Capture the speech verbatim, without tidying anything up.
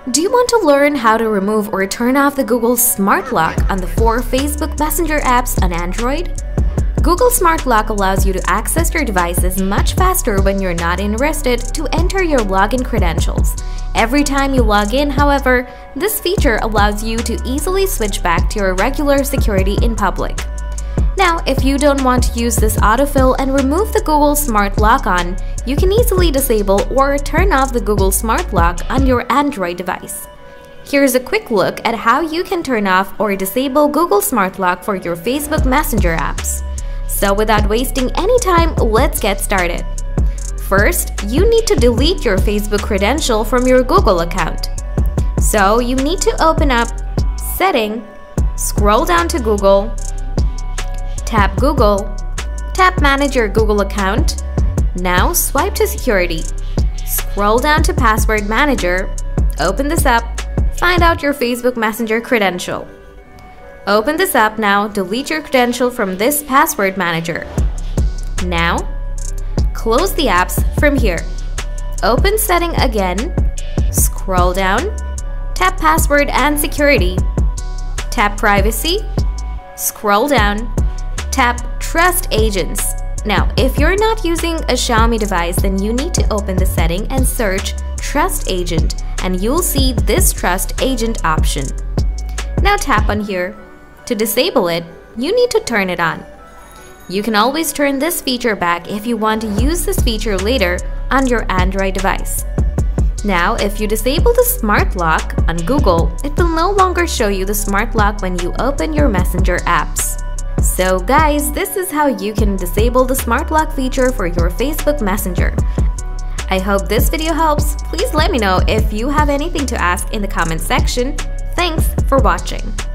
Do you want to learn how to remove or turn off the Google Smart Lock on the four Facebook Messenger apps on Android? Google Smart Lock allows you to access your devices much faster when you're not interested to enter your login credentials. Every time you log in, however, this feature allows you to easily switch back to your regular security in public. Now, if you don't want to use this autofill and remove the Google Smart Lock on, you can easily disable or turn off the Google Smart Lock on your Android device. Here's a quick look at how you can turn off or disable Google Smart Lock for your Facebook Messenger apps. So without wasting any time, let's get started. First, you need to delete your Facebook credential from your Google account. So you need to open up Setting, scroll down to Google, tap Google, tap Manage your Google account. Now swipe to Security. Scroll down to Password Manager, open this up, find out your Facebook Messenger credential. Open this up now, delete your credential from this Password Manager. Now, close the apps from here. Open Setting again, scroll down, tap Password and Security, tap Privacy, scroll down, tap Trust Agents. Now, if you're not using a Xiaomi device, then you need to open the setting and search Trust Agent, and you'll see this Trust Agent option. Now tap on here. To disable it, you need to turn it on. You can always turn this feature back if you want to use this feature later on your Android device. Now, if you disable the Smart Lock on Google, it will no longer show you the Smart Lock when you open your Messenger apps. So guys, this is how you can disable the Smart Lock feature for your Facebook Messenger. I hope this video helps. Please let me know if you have anything to ask in the comment section. Thanks for watching.